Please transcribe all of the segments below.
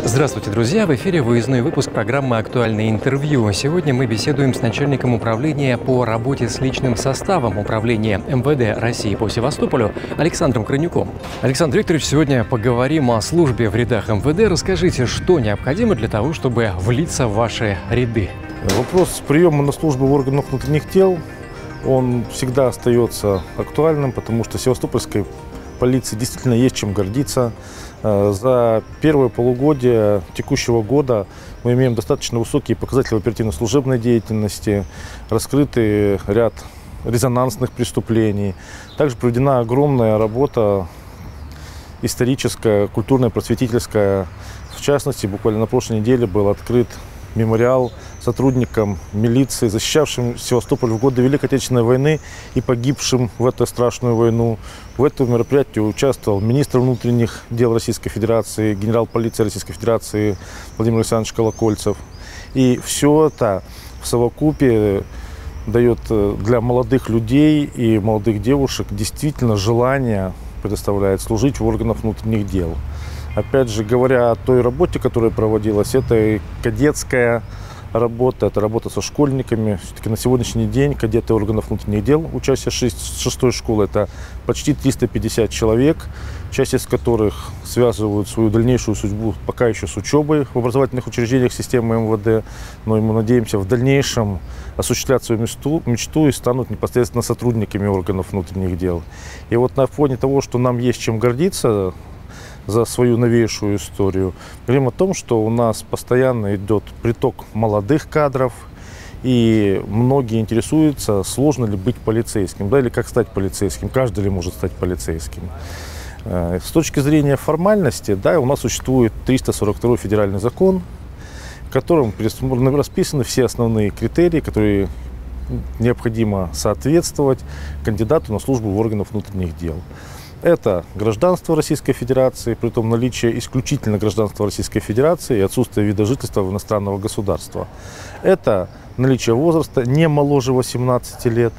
Здравствуйте, друзья! В эфире выездной выпуск программы «Актуальное интервью». Сегодня мы беседуем с начальником управления по работе с личным составом управления МВД России по Севастополю Александром Кранюком. Александр Викторович, сегодня поговорим о службе в рядах МВД. Расскажите, что необходимо для того, чтобы влиться в ваши ряды? Вопрос приема на службу в органах внутренних дел, он всегда остается актуальным, потому что севастопольской полиции действительно есть чем гордиться. За первое полугодие текущего года мы имеем достаточно высокие показатели оперативно-служебной деятельности, раскрытый ряд резонансных преступлений. Также проведена огромная работа историческая, культурная, просветительская. В частности, буквально на прошлой неделе был открыт мемориал сотрудникам милиции, защищавшим Севастополь в годы Великой Отечественной войны и погибшим в эту страшную войну. В этом мероприятии участвовал министр внутренних дел Российской Федерации, генерал полиции Российской Федерации Владимир Александрович Колокольцев. И все это в совокупе дает для молодых людей и молодых девушек действительно желание предоставляет служить в органах внутренних дел. Опять же, говоря о той работе, которая проводилась, это и кадетская работа, это работа со школьниками. Все-таки на сегодняшний день кадеты органов внутренних дел, учащиеся 6-й школы, это почти 350 человек, часть из которых связывают свою дальнейшую судьбу пока еще с учебой в образовательных учреждениях системы МВД, но мы надеемся в дальнейшем осуществлять свою мечту и станут непосредственно сотрудниками органов внутренних дел. И вот на фоне того, что нам есть чем гордиться за свою новейшую историю, говорим о том, что у нас постоянно идет приток молодых кадров, и многие интересуются, сложно ли быть полицейским, да, или как стать полицейским, каждый ли может стать полицейским. С точки зрения формальности, да, у нас существует 342 федеральный закон, в котором расписаны все основные критерии, которые необходимо соответствовать кандидату на службу в органах внутренних дел. Это гражданство Российской Федерации, при том наличие исключительно гражданства Российской Федерации и отсутствие вида жительства в иностранного государства. Это наличие возраста не моложе 18 лет.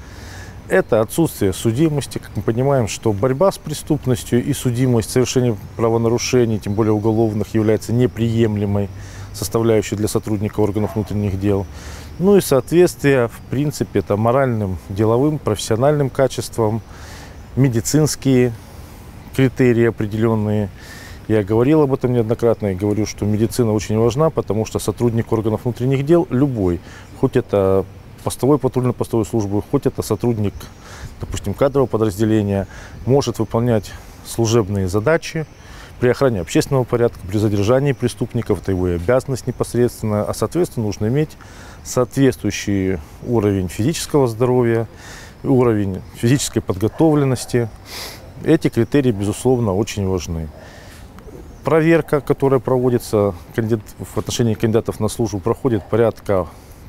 Это отсутствие судимости. Как мы понимаем, что борьба с преступностью и судимость совершения правонарушений, тем более уголовных, является неприемлемой составляющей для сотрудника органов внутренних дел. Ну и соответствие, в принципе, это моральным, деловым, профессиональным качествам, медицинские критерии определенные. Я говорил об этом неоднократно и говорю, что медицина очень важна, потому что сотрудник органов внутренних дел любой, хоть это постовой патрульно-постовой службы, хоть это сотрудник, допустим, кадрового подразделения, может выполнять служебные задачи при охране общественного порядка, при задержании преступников, это его и обязанность непосредственно, а соответственно нужно иметь соответствующий уровень физического здоровья, уровень физической подготовленности. Эти критерии, безусловно, очень важны. Проверка, которая проводится в отношении кандидатов на службу, проходит порядка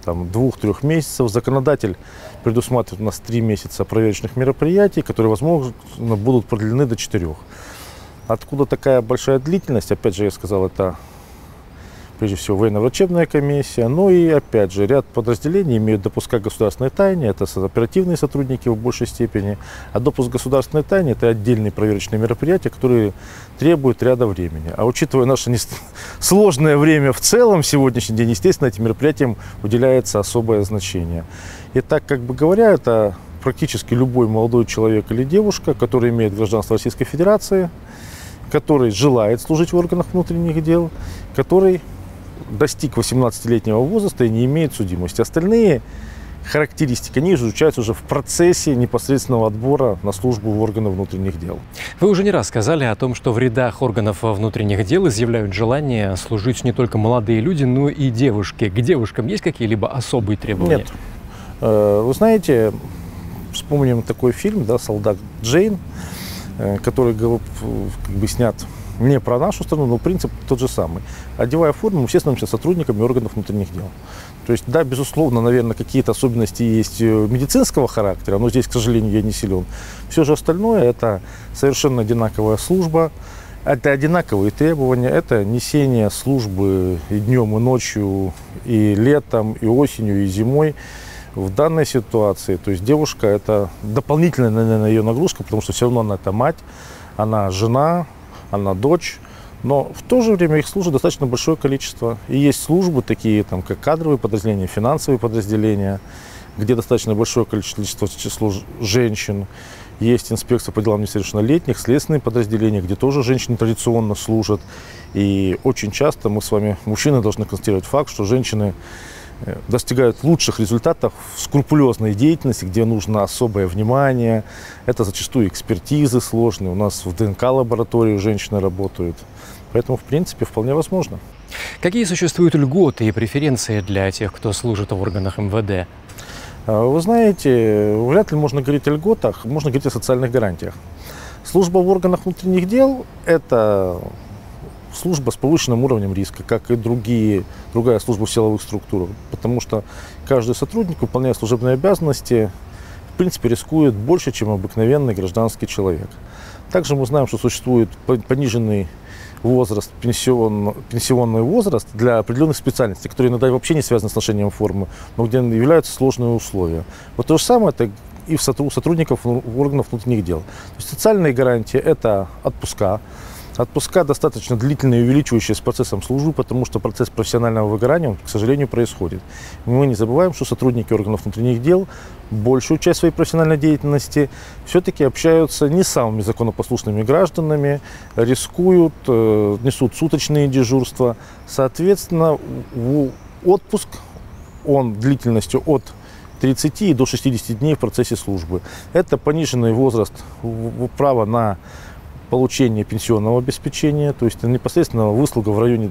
2-3 месяцев. Законодатель предусматривает у нас 3 месяца проверочных мероприятий, которые, возможно, будут продлены до 4. Откуда такая большая длительность? Опять же, я сказал, это прежде всего военно-врачебная комиссия, но и, опять же, ряд подразделений имеют допуска к государственной тайне, это оперативные сотрудники в большей степени, а допуск к государственной тайне – это отдельные проверочные мероприятия, которые требуют ряда времени. А учитывая наше сложное время в целом, в сегодняшний день, естественно, этим мероприятиям уделяется особое значение. И так, как бы говоря, это практически любой молодой человек или девушка, который имеет гражданство Российской Федерации, который желает служить в органах внутренних дел, который достиг 18-летнего возраста и не имеет судимости. Остальные характеристики, они изучаются уже в процессе непосредственного отбора на службу в органы внутренних дел. Вы уже не раз сказали о том, что в рядах органов внутренних дел изъявляют желание служить не только молодые люди, но и девушки. К девушкам есть какие-либо особые требования? Нет. Вы знаете, вспомним такой фильм, да, «Солдат Джейн», который как бы снят не про нашу страну, но принцип тот же самый. Одевая форму, мы все становимся сотрудниками органов внутренних дел. То есть, да, безусловно, наверное, какие-то особенности есть медицинского характера, но здесь, к сожалению, я не силен. Все же остальное – это совершенно одинаковая служба, это одинаковые требования, это несение службы и днем, и ночью, и летом, и осенью, и зимой. В данной ситуации, то есть девушка – это дополнительная, наверное, ее нагрузка, потому что все равно она это мать, она жена, она дочь, Но в то же время их служит достаточно большое количество. И есть службы, такие как кадровые подразделения, финансовые подразделения, где достаточно большое количество число женщин. Есть инспекция по делам несовершеннолетних, следственные подразделения, где тоже женщины традиционно служат. И очень часто мы с вами, мужчины, должны констатировать факт, что женщины достигают лучших результатов в скрупулезной деятельности, где нужно особое внимание. Это зачастую экспертизы сложные. У нас в ДНК-лаборатории женщины работают. Поэтому, в принципе, вполне возможно. Какие существуют льготы и преференции для тех, кто служит в органах МВД? Вы знаете, вряд ли можно говорить о льготах, можно говорить о социальных гарантиях. Служба в органах внутренних дел – это служба с повышенным уровнем риска, как и другая служба в силовых структурах, потому что каждый сотрудник, выполняя служебные обязанности, в принципе, рискует больше, чем обыкновенный гражданский человек. Также мы знаем, что существует пониженный возраст, пенсионный возраст для определенных специальностей, которые иногда вообще не связаны с ношением формы, но где являются сложные условия. Вот то же самое это и у сотрудников органов внутренних дел. То есть социальные гарантии – это отпуска. Отпуска достаточно длительные и увеличивающие с процессом службы, потому что процесс профессионального выгорания, он, к сожалению, происходит. Мы не забываем, что сотрудники органов внутренних дел большую часть своей профессиональной деятельности все-таки общаются не с самыми законопослушными гражданами, рискуют, несут суточные дежурства. Соответственно, отпуск, он длительностью от 30 до 60 дней в процессе службы. Это пониженный возраст права на получение пенсионного обеспечения, то есть непосредственно выслуга в районе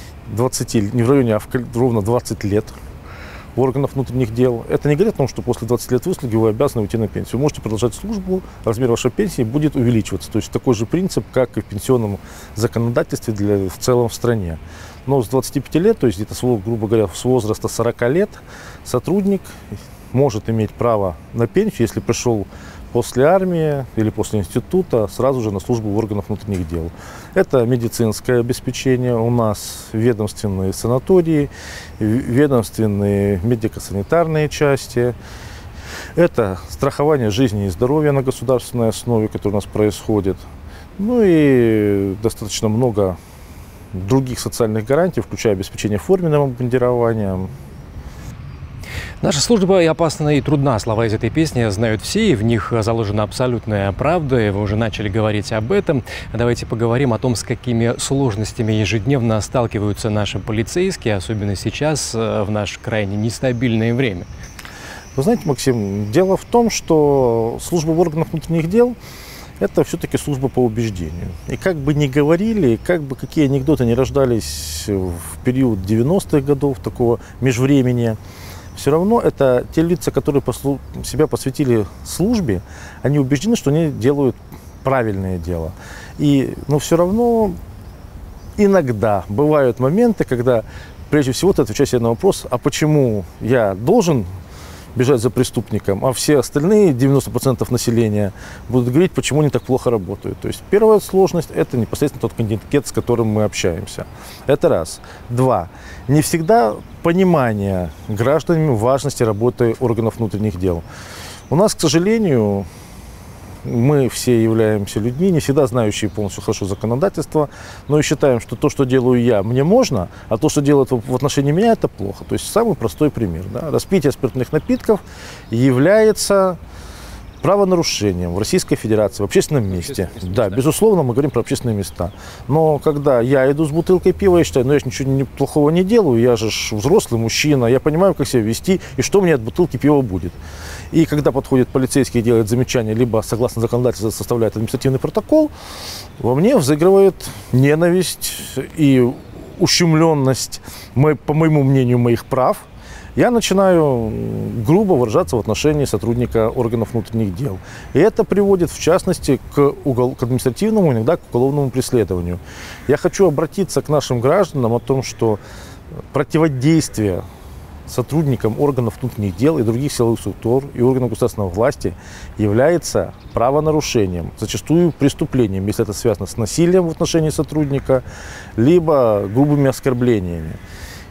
20, не в районе, а ровно 20 лет в органах внутренних дел. Это не говорит о том, что после 20 лет выслуги вы обязаны уйти на пенсию. Вы можете продолжать службу, размер вашей пенсии будет увеличиваться. То есть такой же принцип, как и в пенсионном законодательстве в целом в стране. Но с 25 лет, то есть где-то, грубо говоря, с возраста 40 лет, сотрудник может иметь право на пенсию, если пришел после армии или после института сразу же на службу в органах внутренних дел. Это медицинское обеспечение, у нас ведомственные санатории, ведомственные медико-санитарные части. Это страхование жизни и здоровья на государственной основе, которое у нас происходит. Ну и достаточно много других социальных гарантий, включая обеспечение форменным обмундированием. Наша служба и опасна, и трудна. Слова из этой песни знают все, и в них заложена абсолютная правда. И вы уже начали говорить об этом. Давайте поговорим о том, с какими сложностями ежедневно сталкиваются наши полицейские, особенно сейчас, в наше крайне нестабильное время. Вы знаете, Максим, дело в том, что служба в органах внутренних дел – это все-таки служба по убеждению. И как бы ни говорили, как бы какие анекдоты не рождались в период 90-х годов, такого межвремени, все равно это те лица, которые себя посвятили службе, они убеждены, что они делают правильное дело. Но все равно иногда бывают моменты, когда прежде всего ты отвечаешь себе на вопрос, а почему я должен бежать за преступником, а все остальные 90% населения будут говорить, почему они так плохо работают. То есть первая сложность – это непосредственно тот контингент, с которым мы общаемся. Это раз. Два. Не всегда понимание гражданами важности работы органов внутренних дел. У нас, к сожалению, мы все являемся людьми, не всегда знающие полностью хорошо законодательство, но и считаем, что то, что делаю я, мне можно, а то, что делают в отношении меня, это плохо. То есть самый простой пример. Да? Распитие спиртных напитков является правонарушением в Российской Федерации, в общественном месте. Да, безусловно, мы говорим про общественные места. Но когда я иду с бутылкой пива, я считаю, я же ничего плохого не делаю, я же взрослый мужчина, я понимаю, как себя вести и что мне от бутылки пива будет. И когда подходит полицейский и делает замечание, либо, согласно законодательству, составляет административный протокол, во мне взыгрывает ненависть и ущемленность, по моему мнению, моих прав. Я начинаю грубо выражаться в отношении сотрудника органов внутренних дел. И это приводит, в частности, к административному, иногда к уголовному преследованию. Я хочу обратиться к нашим гражданам о том, что противодействие сотрудникам органов внутренних дел и других силовых структур и органов государственной власти является правонарушением, зачастую преступлением, если это связано с насилием в отношении сотрудника, либо грубыми оскорблениями.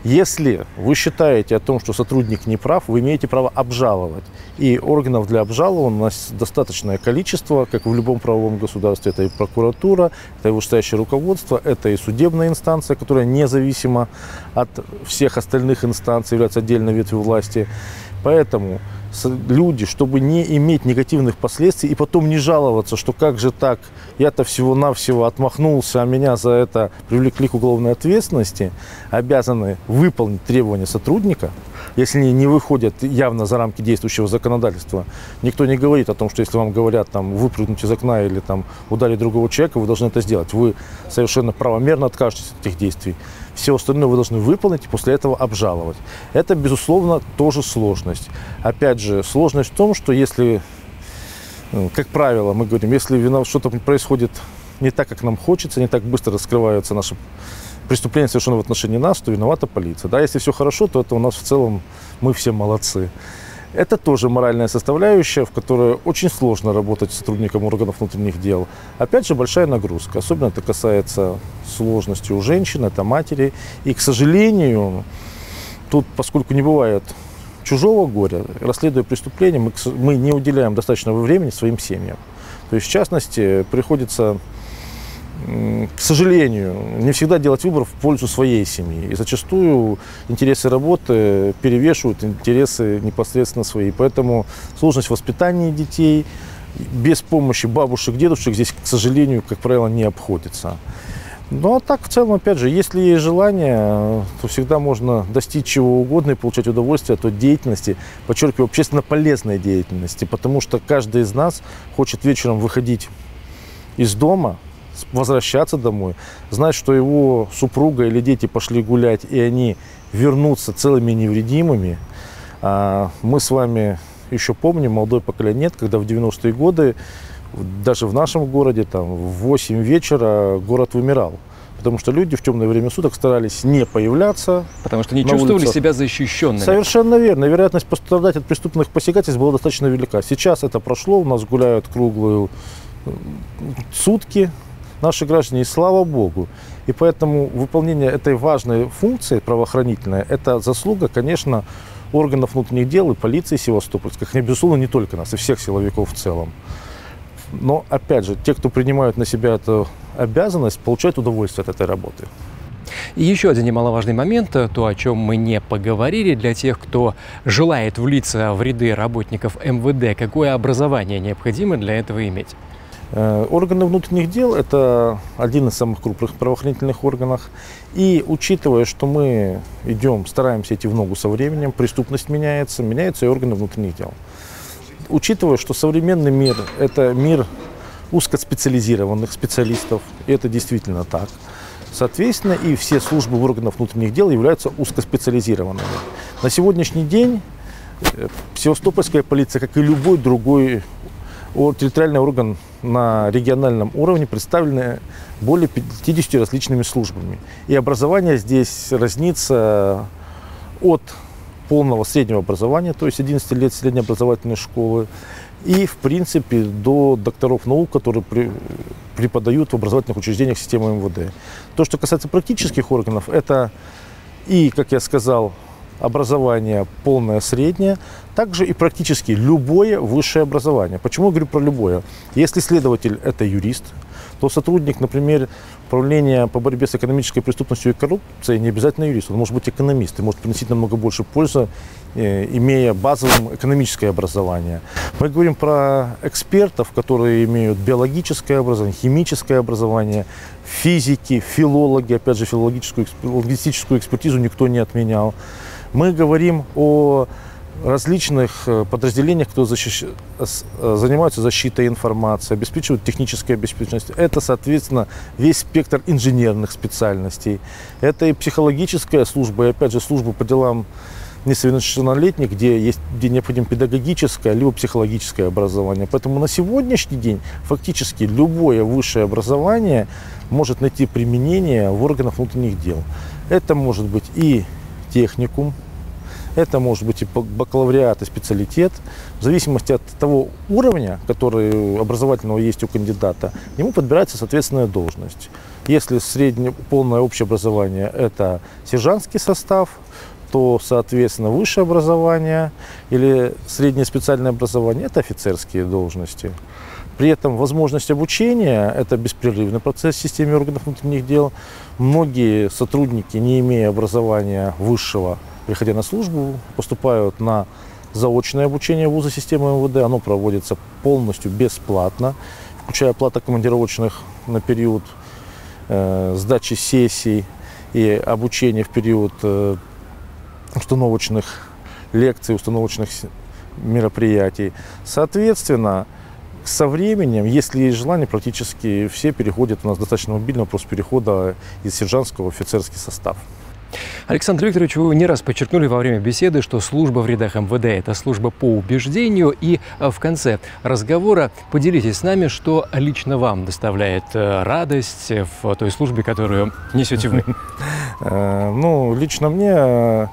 Если вы считаете о том, что сотрудник не прав, вы имеете право обжаловать. И органов для обжалования у нас достаточное количество, как в любом правовом государстве. Это и прокуратура, это и вышестоящее руководство, это и судебная инстанция, которая независима от всех остальных инстанций, является отдельной ветвью власти. Поэтому люди, чтобы не иметь негативных последствий и потом не жаловаться, что как же так, я-то всего-навсего отмахнулся, а меня за это привлекли к уголовной ответственности, обязаны выполнить требования сотрудника, если они не выходят явно за рамки действующего законодательства. Никто не говорит о том, что если вам говорят там, выпрыгнуть из окна или там, ударить другого человека, вы должны это сделать. Вы совершенно правомерно откажетесь от этих действий. Все остальное вы должны выполнить и после этого обжаловать. Это, безусловно, тоже сложность. Опять же, сложность в том, что если, как правило, мы говорим, если что-то происходит не так, как нам хочется, не так быстро раскрываются наши преступления, совершенные в отношении нас, то виновата полиция. Да, если все хорошо, то это у нас в целом мы все молодцы. Это тоже моральная составляющая, в которой очень сложно работать с сотрудником органов внутренних дел. Опять же, большая нагрузка. Особенно это касается сложности у женщин, это матери. И, к сожалению, тут, поскольку не бывает чужого горя, расследуя преступления, мы не уделяем достаточного времени своим семьям. То есть, в частности, приходится, к сожалению, не всегда делать выбор в пользу своей семьи. И зачастую интересы работы перевешивают интересы непосредственно свои. Поэтому сложность воспитания детей без помощи бабушек, дедушек здесь, к сожалению, как правило, не обходится. Ну а так, в целом, опять же, если есть желание, то всегда можно достичь чего угодно и получать удовольствие от той деятельности, подчеркиваю, общественно полезной деятельности, потому что каждый из нас хочет вечером выходить из дома, возвращаться домой, знать, что его супруга или дети пошли гулять, и они вернутся целыми и невредимыми. Мы с вами еще помним, молодое поколение нет, когда в 90-е годы, даже в нашем городе, там, в 8 вечера город вымирал. Потому что люди в темное время суток старались не появляться. Потому что не чувствовали себя защищенными. Совершенно верно. Вероятность пострадать от преступных посягательств была достаточно велика. Сейчас это прошло, у нас гуляют круглые сутки наши граждане, и слава богу. И поэтому выполнение этой важной функции правоохранительной, это заслуга, конечно, органов внутренних дел и полиции Севастопольской, безусловно, не только нас, и всех силовиков в целом. Но, опять же, те, кто принимают на себя эту обязанность, получают удовольствие от этой работы. И еще один немаловажный момент, то, о чем мы не поговорили, для тех, кто желает влиться в ряды работников МВД, какое образование необходимо для этого иметь? Органы внутренних дел – это один из самых крупных правоохранительных органов. И учитывая, что мы стараемся идти в ногу со временем, преступность меняется, меняются и органы внутренних дел. Учитывая, что современный мир – это мир узкоспециализированных специалистов, и это действительно так, соответственно, и все службы органов внутренних дел являются узкоспециализированными. На сегодняшний день Севастопольская полиция, как и любой другой территориальный орган на региональном уровне, представлены более 50 различными службами. И образование здесь разнится от полного среднего образования, то есть 11 лет среднеобразовательной школы, и, в принципе, до докторов наук, которые преподают в образовательных учреждениях системы МВД. То, что касается практических органов, это и, как я сказал, образование полное, среднее, также и практически любое высшее образование. Почему я говорю про любое? Если следователь – это юрист, то сотрудник, например, управления по борьбе с экономической преступностью и коррупцией не обязательно юрист, он может быть экономист и может приносить намного больше пользы, имея базовое экономическое образование. Мы говорим про экспертов, которые имеют биологическое образование, химическое образование, физики, филологи, опять же, лингвистическую экспертизу никто не отменял. Мы говорим о различных подразделениях, кто занимаются защитой информации, обеспечивают техническую обеспеченность. Это, соответственно, весь спектр инженерных специальностей. Это и психологическая служба, и, опять же, служба по делам несовершеннолетних, где необходимо педагогическое либо психологическое образование. Поэтому на сегодняшний день фактически любое высшее образование может найти применение в органах внутренних дел. Это может быть и техникум, это может быть и бакалавриат, и специалитет. В зависимости от того уровня, который образовательного есть у кандидата, ему подбирается соответственная должность. Если полное общее образование – это сержантский состав, то, соответственно, высшее образование или среднее специальное образование – это офицерские должности. При этом возможность обучения – это беспрерывный процесс в системе органов внутренних дел. Многие сотрудники, не имея образования высшего, приходя на службу, поступают на заочное обучение вуза системы МВД. Оно проводится полностью бесплатно, включая оплату командировочных на период сдачи сессий и обучения в период установочных лекций, установочных мероприятий. Соответственно, со временем, если есть желание, практически все переходят, у нас достаточно мобильный вопрос перехода из сержантского в офицерский состав. Александр Викторович, вы не раз подчеркнули во время беседы, что служба в рядах МВД – это служба по убеждению. И в конце разговора поделитесь с нами, что лично вам доставляет радость в той службе, которую несете вы. Ну, лично мне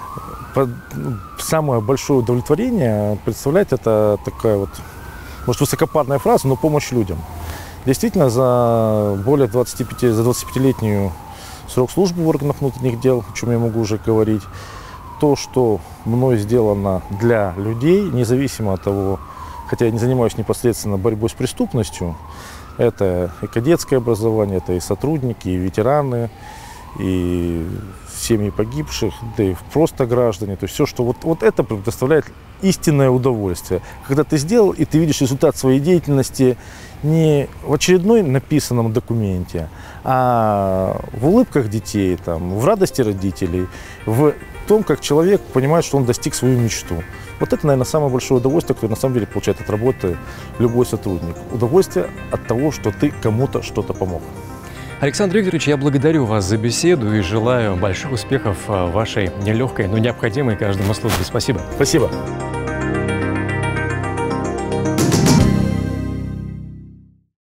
самое большое удовлетворение представляет это такая вот, может, высокопарная фраза, но помощь людям. Действительно, за более 25-летнюю срок службы в органах внутренних дел, о чем я могу уже говорить, то, что мной сделано для людей, независимо от того, хотя я не занимаюсь непосредственно борьбой с преступностью, это и кадетское образование, это и сотрудники, и ветераны, и семьи погибших, да и просто граждане. То есть все, что вот это предоставляет истинное удовольствие. Когда ты сделал, и ты видишь результат своей деятельности не в очередной написанном документе, а в улыбках детей, там, в радости родителей, в том, как человек понимает, что он достиг свою мечту. Вот это, наверное, самое большое удовольствие, которое на самом деле получает от работы любой сотрудник. Удовольствие от того, что ты кому-то что-то помог. Александр Викторович, я благодарю вас за беседу и желаю больших успехов в вашей нелегкой, но необходимой каждому службе. Спасибо. Спасибо.